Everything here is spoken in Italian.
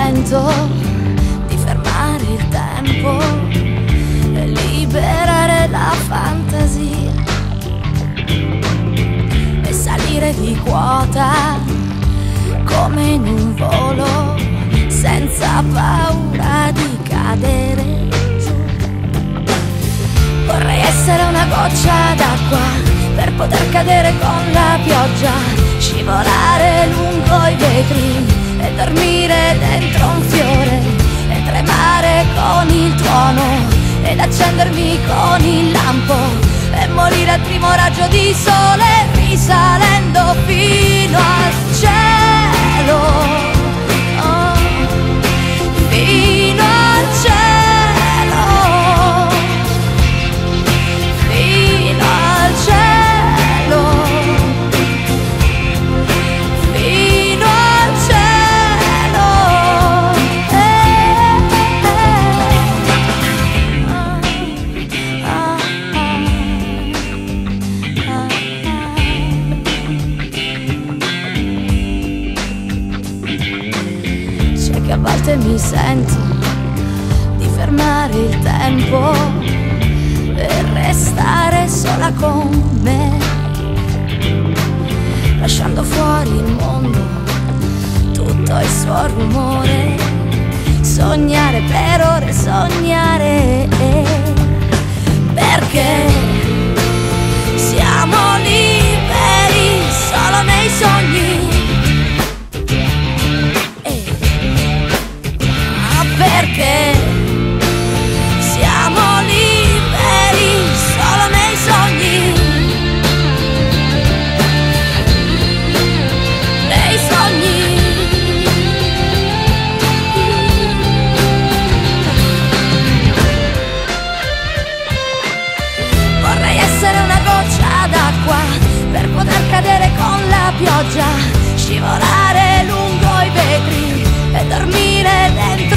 sento di fermare il tempo e liberare la fantasia e salire di quota come in un volo senza paura di cadere giù. Vorrei essere una goccia d'acqua per poter cadere con la pioggia, scivolare lungo i vetri e dormire dentro un fiore e tremare con il tuono ed accendermi con il lampo e morire al primo raggio di sole risalendo fino al cielo, oh, fino al cielo, fino al cielo. A volte mi sento di fermare il tempo e restare sola con me, lasciando fuori il mondo, tutto il suo rumore, sognare per ore, sognare, perché siamo liberi solo nei sogni. Perché siamo liberi solo nei sogni, nei sogni. Vorrei essere una goccia d'acqua per poter cadere con la pioggia, scivolare lungo i vetri e dormire dentro